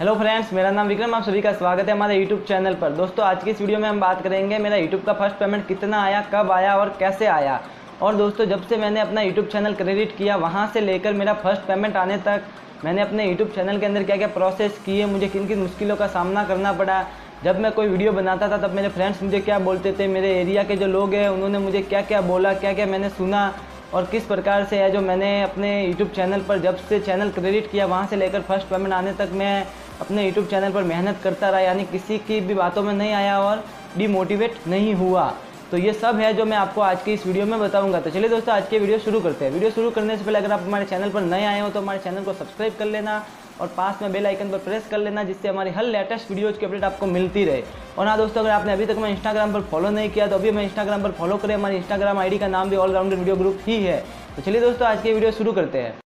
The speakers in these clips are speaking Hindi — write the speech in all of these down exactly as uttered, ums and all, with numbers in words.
हेलो फ्रेंड्स, मेरा नाम विक्रम, आप सभी का स्वागत है हमारे यूट्यूब चैनल पर। दोस्तों आज की इस वीडियो में हम बात करेंगे मेरा यूट्यूब का फर्स्ट पेमेंट कितना आया, कब आया और कैसे आया। और दोस्तों जब से मैंने अपना यूट्यूब चैनल क्रेडिट किया वहाँ से लेकर मेरा फर्स्ट पेमेंट आने तक मैंने अपने यूट्यूब चैनल के अंदर क्या क्या प्रोसेस किए, मुझे किन किन मुश्किलों का सामना करना पड़ा। जब मैं कोई वीडियो बनाता था तब मेरे फ्रेंड्स मुझे क्या बोलते थे, मेरे एरिया के जो लोग हैं उन्होंने मुझे क्या क्या बोला, क्या क्या मैंने सुना और किस प्रकार से है जो मैंने अपने यूट्यूब चैनल पर जब से चैनल क्रेडिट किया वहाँ से लेकर फर्स्ट पेमेंट आने तक मैं अपने यूट्यूब चैनल पर मेहनत करता रहा, यानी किसी की भी बातों में नहीं आया और डिमोटिवेट नहीं हुआ। तो ये सब है जो मैं आपको आज की इस वीडियो में बताऊंगा। तो चलिए दोस्तों आज की वीडियो शुरू करते हैं। वीडियो शुरू करने से पहले अगर आप हमारे चैनल पर नए आए हो तो हमारे चैनल को सब्सक्राइब कर लेना और पास में बेल आइकन पर प्रेस कर लेना, जिससे हमारी हर लेटेस्ट वीडियोज़ की अपडेट आपको मिलती रहे। और हाँ दोस्तों, अगर आपने अभी तक हमें इंस्टाग्राम पर फॉलो नहीं किया तो अभी हमें इंस्टाग्राम पर फॉलो करें। हमारी इंस्टाग्राम आईडी का नाम भी ऑलराउंडर वीडियो ग्रुप ही है। तो चलिए दोस्तों आज की वीडियो शुरू करते हैं।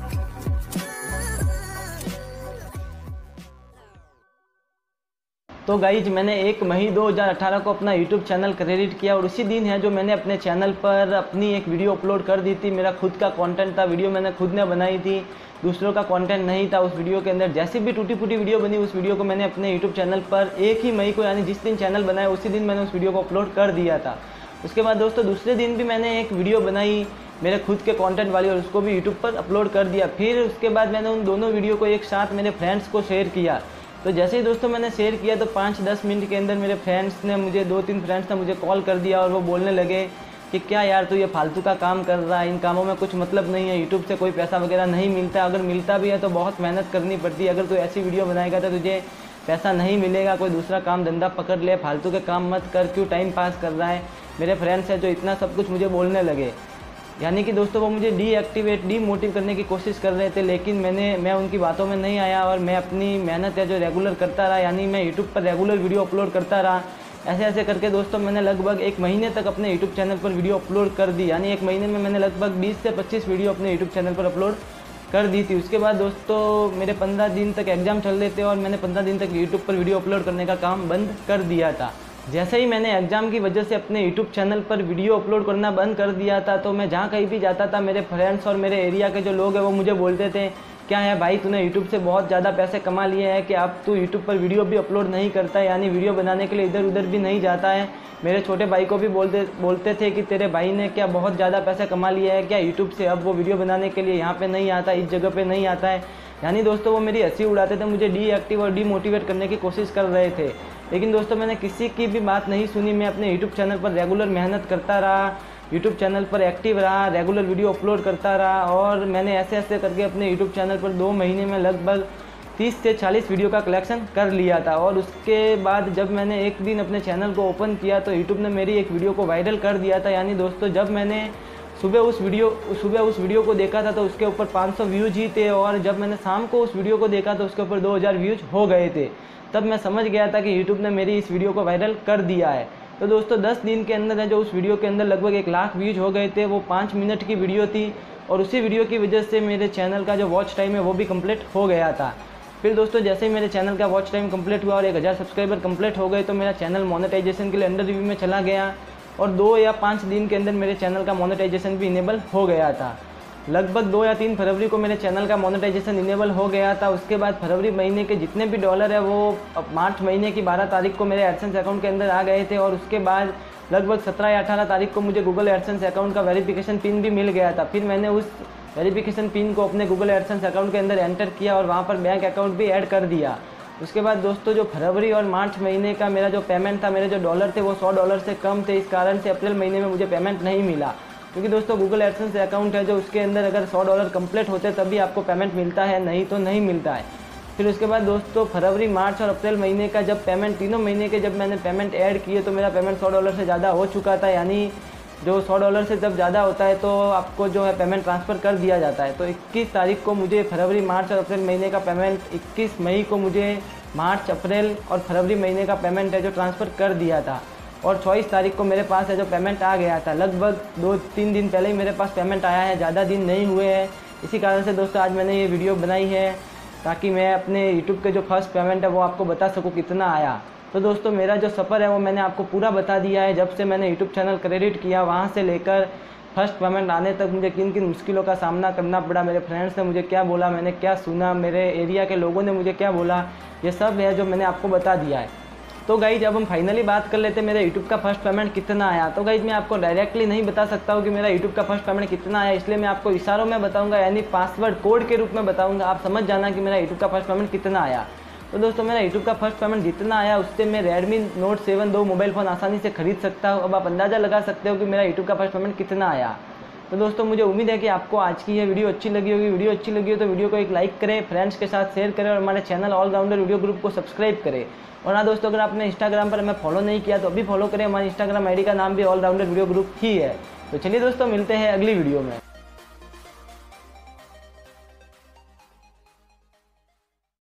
तो गाइज मैंने एक मई दो हज़ार अठारह को अपना यूट्यूब चैनल क्रेडिट किया और उसी दिन है जो मैंने अपने चैनल पर अपनी एक वीडियो अपलोड कर दी थी। मेरा खुद का कंटेंट था, वीडियो मैंने खुद ने बनाई थी, दूसरों का कंटेंट नहीं था। उस वीडियो के अंदर जैसी भी टूटी फूटी वीडियो बनी उस वीडियो को मैंने अपने यूट्यूब चैनल पर एक ही मई को, यानी जिस दिन चैनल बनाया उसी दिन मैंने उस वीडियो को अपलोड कर दिया था। उसके बाद दोस्तों दूसरे दिन भी मैंने एक वीडियो बनाई मेरे खुद के कंटेंट वाली और उसको भी यूट्यूब पर अपलोड कर दिया। फिर उसके बाद मैंने उन दोनों वीडियो को एक साथ मेरे फ्रेंड्स को शेयर किया। तो जैसे ही दोस्तों मैंने शेयर किया तो पाँच दस मिनट के अंदर मेरे फ्रेंड्स ने मुझे दो तीन फ्रेंड्स ने मुझे कॉल कर दिया और वो बोलने लगे कि क्या यार तू ये फालतू का काम कर रहा है, इन कामों में कुछ मतलब नहीं है, यूट्यूब से कोई पैसा वगैरह नहीं मिलता, अगर मिलता भी है तो बहुत मेहनत करनी पड़ती है, अगर तू ऐसी वीडियो बनाएगा तो तुझे पैसा नहीं मिलेगा, कोई दूसरा काम धंधा पकड़ ले, फालतू के काम मत कर, क्यों टाइम पास कर रहा है। मेरे फ्रेंड्स हैं जो इतना सब कुछ मुझे बोलने लगे, यानी कि दोस्तों वो मुझे डीएक्टिवेट डीमोटिव करने की कोशिश कर रहे थे। लेकिन मैंने मैं उनकी बातों में नहीं आया और मैं अपनी मेहनत है जो रेगुलर करता रहा, यानी मैं यूट्यूब पर रेगुलर वीडियो अपलोड करता रहा। ऐसे ऐसे करके दोस्तों मैंने लगभग एक महीने तक अपने यूट्यूब चैनल पर वीडियो अपलोड कर दी, यानी एक महीने में मैंने लगभग बीस से पच्चीस वीडियो अपने यूट्यूब चैनल पर अपलोड कर दी थी। उसके बाद दोस्तों मेरे पंद्रह दिन तक एग्ज़ाम चल रहे थे और मैंने पंद्रह दिन तक यूट्यूब पर वीडियो अपलोड करने का काम बंद कर दिया था। जैसे ही मैंने एग्ज़ाम की वजह से अपने यूट्यूब चैनल पर वीडियो अपलोड करना बंद कर दिया था तो मैं जहाँ कहीं भी जाता था मेरे फ्रेंड्स और मेरे एरिया के जो लोग हैं वो मुझे बोलते थे, क्या है भाई तूने यूट्यूब से बहुत ज़्यादा पैसे कमा लिए हैं कि अब तू यूट्यूब पर वीडियो भी अपलोड नहीं करता है, यानी वीडियो बनाने के लिए इधर उधर भी नहीं जाता है। मेरे छोटे भाई को भी बोलते बोलते थे कि तेरे भाई ने क्या बहुत ज़्यादा पैसे कमा लिए हैं क्या यूट्यूब से, अब वो वीडियो बनाने के लिए यहाँ पर नहीं आता, इस जगह पर नहीं आता है। यानी दोस्तों वो मेरी हंसी उड़ाते थे, मुझे डीएक्टिव और डीमोटिवेट करने की कोशिश कर रहे थे। लेकिन दोस्तों मैंने किसी की भी बात नहीं सुनी, मैं अपने यूट्यूब चैनल पर रेगुलर मेहनत करता रहा, यूट्यूब चैनल पर एक्टिव रहा, रेगुलर वीडियो अपलोड करता रहा और मैंने ऐसे ऐसे करके अपने यूट्यूब चैनल पर दो महीने में लगभग तीस से चालीस वीडियो का कलेक्शन कर लिया था। और उसके बाद जब मैंने एक दिन अपने चैनल को ओपन किया तो यूट्यूब ने मेरी एक वीडियो को वायरल कर दिया था। यानी दोस्तों जब मैंने सुबह उस वीडियो सुबह उस वीडियो को देखा था तो उसके ऊपर पाँच सौ व्यूज़ ही थे और जब मैंने शाम को उस वीडियो को देखा तो उसके ऊपर दो हज़ार व्यूज़ हो गए थे। तब मैं समझ गया था कि यूट्यूब ने मेरी इस वीडियो को वायरल कर दिया है। तो दोस्तों दस दिन के अंदर है जो उस वीडियो के अंदर लगभग एक लाख व्यूज़ हो गए थे। वो पाँच मिनट की वीडियो थी और उसी वीडियो की वजह से मेरे चैनल का जो वॉच टाइम है वो भी कंप्लीट हो गया था। फिर दोस्तों जैसे ही मेरे चैनल का वॉच टाइम कंप्लीट हुआ और एक हज़ार सब्सक्राइबर कंप्लीट हो गए तो मेरा चैनल मोनेटाइजेशन के लिए अंडर रिव्यू में चला गया और दो या पाँच दिन के अंदर मेरे चैनल का मोनेटाइजेशन भी इनेबल हो गया था। लगभग दो या तीन फरवरी को मेरे चैनल का मोनेटाइजेशन इनेबल हो गया था। उसके बाद फरवरी महीने के जितने भी डॉलर है वो मार्च महीने की बारह तारीख को मेरे एडसेंस अकाउंट के अंदर आ गए थे और उसके बाद लगभग सत्रह या अठारह तारीख को मुझे गूगल एडसेंस अकाउंट का वेरिफिकेशन पिन भी मिल गया था। फिर मैंने उस वेरिफिकेशन पिन को अपने गूगल एडसेंस अकाउंट के अंदर एंटर किया और वहाँ पर बैंक अकाउंट भी ऐड कर दिया। उसके बाद दोस्तों जो फरवरी और मार्च महीने का मेरा जो पेमेंट था, मेरे जो डॉलर थे वो सौ डॉलर से कम थे, इस कारण से अप्रैल महीने में मुझे पेमेंट नहीं मिला। क्योंकि दोस्तों गूगल एडसेंस अकाउंट है जो उसके अंदर अगर सौ डॉलर कंप्लीट होते तभी आपको पेमेंट मिलता है, नहीं तो नहीं मिलता है। फिर उसके बाद दोस्तों फरवरी मार्च और अप्रैल महीने का जब पेमेंट तीनों महीने के जब मैंने पेमेंट ऐड किए तो मेरा पेमेंट सौ डॉलर से ज़्यादा हो चुका था। यानी जो सौ डॉलर से जब ज़्यादा होता है तो आपको जो है पेमेंट ट्रांसफ़र कर दिया जाता है। तो इक्कीस तारीख को मुझे फरवरी मार्च और अप्रैल महीने का पेमेंट, इक्कीस मई को मुझे मार्च अप्रैल और फरवरी महीने का पेमेंट है जो ट्रांसफ़र कर दिया था और चौबीस तारीख को मेरे पास है जो पेमेंट आ गया था। लगभग दो तीन दिन पहले ही मेरे पास पेमेंट आया है, ज़्यादा दिन नहीं हुए हैं। इसी कारण से दोस्तों आज मैंने ये वीडियो बनाई है ताकि मैं अपने यूट्यूब के जो फर्स्ट पेमेंट है वो आपको बता सकूँ कितना आया। तो दोस्तों मेरा जो सफ़र है वो मैंने आपको पूरा बता दिया है। जब से मैंने यूट्यूब चैनल क्रेडिट किया वहाँ से लेकर फर्स्ट पेमेंट आने तक मुझे किन किन मुश्किलों का सामना करना पड़ा, मेरे फ्रेंड्स ने मुझे क्या बोला, मैंने क्या सुना, मेरे एरिया के लोगों ने मुझे क्या बोला, ये सब है जो मैंने आपको बता दिया है। तो गाइज अब हम फाइनली बात कर लेते हैं मेरे यूट्यूब का फर्स्ट पेमेंट कितना आया। तो गाइज मैं आपको डायरेक्टली नहीं बता सकता हूँ कि मेरा यूट्यूब का फर्स्ट पेमेंट कितना आया, इसलिए मैं आपको इशारों में बताऊंगा, यानी पासवर्ड कोड के रूप में बताऊंगा। आप समझ जाना कि मेरा यूट्यूब का फर्स्ट पेमेंट कितना आया। तो दोस्तों मेरा यूट्यूब का फर्स्ट पेमेंट जितना आया उससे मैं रेडमी नोट सेवन दो मोबाइल फ़ोन आसानी से खरीद सकता हूँ। अब आप अंदाज़ा लगा सकते हो कि मेरा यूट्यूब का फर्स्ट पेमेंट कितना आया। तो दोस्तों मुझे उम्मीद है कि आपको आज की ये वीडियो अच्छी लगी होगी। वीडियो अच्छी लगी हो तो वीडियो को एक लाइक करें, फ्रेंड्स के साथ शेयर करें और हमारे चैनल ऑलराउंडर वीडियो ग्रुप को सब्सक्राइब करें। और हाँ दोस्तों, अगर आपने इंस्टाग्राम पर हमें फॉलो नहीं किया तो अभी फॉलो करें, हमारे इंस्टाग्राम आईडी का नाम भी ऑलराउंडर वीडियो ग्रुप ही है। तो चलिए दोस्तों, मिलते हैं अगली वीडियो में।